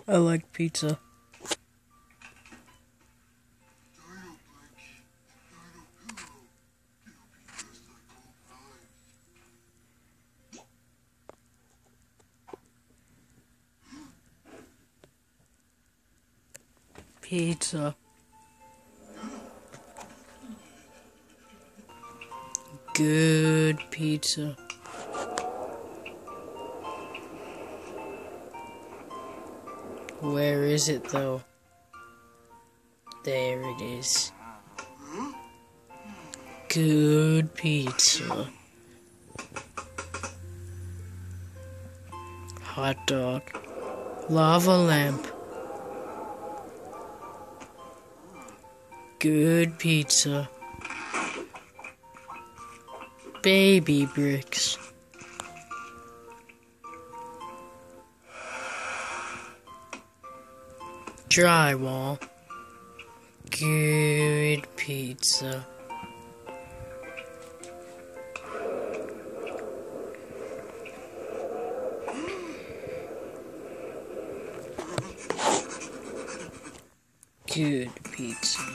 I like pizza. Pizza. Good pizza. Where is it though? There it is. Good pizza. Hot dog. Lava lamp. Good pizza. Baby bricks. Drywall. Good pizza. Good pizza.